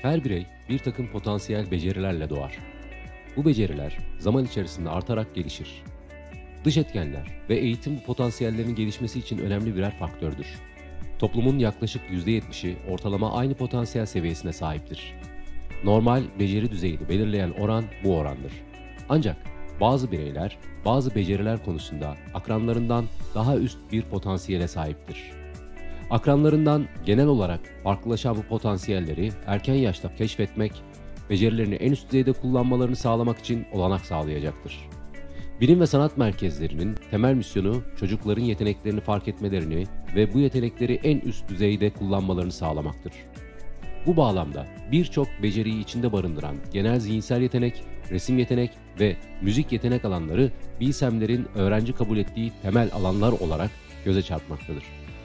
Her birey bir takım potansiyel becerilerle doğar. Bu beceriler zaman içerisinde artarak gelişir. Dış etkenler ve eğitim bu potansiyellerin gelişmesi için önemli birer faktördür. Toplumun yaklaşık %70'i ortalama aynı potansiyel seviyesine sahiptir. Normal beceri düzeyini belirleyen oran bu orandır. Ancak bazı bireyler bazı beceriler konusunda akranlarından daha üst bir potansiyele sahiptir. Akranlarından genel olarak farklılaşan bu potansiyelleri erken yaşta keşfetmek, becerilerini en üst düzeyde kullanmalarını sağlamak için olanak sağlayacaktır. Bilim ve sanat merkezlerinin temel misyonu çocukların yeteneklerini fark etmelerini ve bu yetenekleri en üst düzeyde kullanmalarını sağlamaktır. Bu bağlamda birçok beceriyi içinde barındıran genel zihinsel yetenek, resim yetenek ve müzik yetenek alanları BİSEM'lerin öğrenci kabul ettiği temel alanlar olarak göze çarpmaktadır.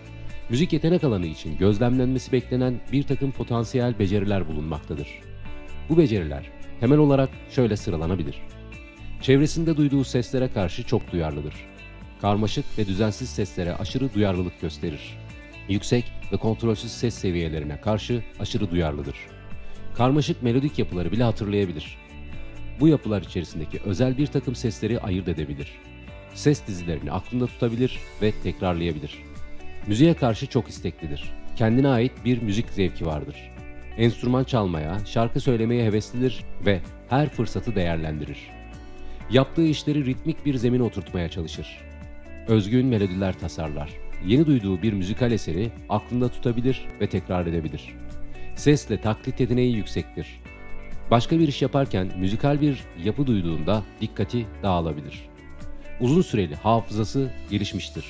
Müzik yetenek alanı için gözlemlenmesi beklenen bir takım potansiyel beceriler bulunmaktadır. Bu beceriler temel olarak şöyle sıralanabilir. Çevresinde duyduğu seslere karşı çok duyarlıdır. Karmaşık ve düzensiz seslere aşırı duyarlılık gösterir. Yüksek ve kontrolsüz ses seviyelerine karşı aşırı duyarlıdır. Karmaşık melodik yapıları bile hatırlayabilir. Bu yapılar içerisindeki özel bir takım sesleri ayırt edebilir. Ses dizilerini aklında tutabilir ve tekrarlayabilir. Müziğe karşı çok isteklidir. Kendine ait bir müzik zevki vardır. Enstrüman çalmaya, şarkı söylemeye heveslidir ve her fırsatı değerlendirir. Yaptığı işleri ritmik bir zemine oturtmaya çalışır. Özgün melodiler tasarlar. Yeni duyduğu bir müzikal eseri aklında tutabilir ve tekrar edebilir. Sesle taklit yeteneği yüksektir. Başka bir iş yaparken müzikal bir yapı duyduğunda dikkati dağılabilir. Uzun süreli hafızası gelişmiştir.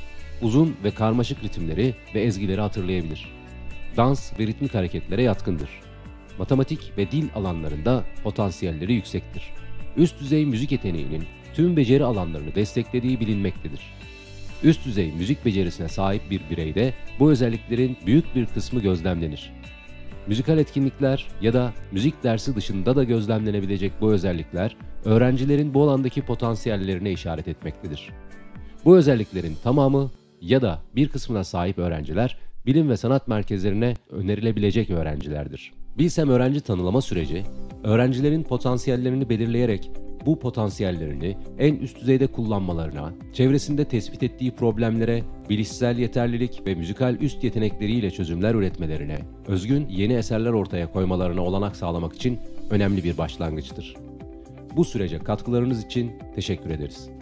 Uzun ve karmaşık ritimleri ve ezgileri hatırlayabilir. Dans ve ritmik hareketlere yatkındır. Matematik ve dil alanlarında potansiyelleri yüksektir. Üst düzey müzik yeteneğinin tüm beceri alanlarını desteklediği bilinmektedir. Üst düzey müzik becerisine sahip bir bireyde bu özelliklerin büyük bir kısmı gözlemlenir. Müzikal etkinlikler ya da müzik dersi dışında da gözlemlenebilecek bu özellikler, öğrencilerin bu alandaki potansiyellerine işaret etmektedir. Bu özelliklerin tamamı ya da bir kısmına sahip öğrenciler, bilim ve sanat merkezlerine önerilebilecek öğrencilerdir. BİSEM öğrenci tanılama süreci, öğrencilerin potansiyellerini belirleyerek bu potansiyellerini en üst düzeyde kullanmalarına, çevresinde tespit ettiği problemlere, bilişsel yeterlilik ve müzikal üst yetenekleriyle çözümler üretmelerine, özgün yeni eserler ortaya koymalarına olanak sağlamak için önemli bir başlangıçtır. Bu sürece katkılarınız için teşekkür ederiz.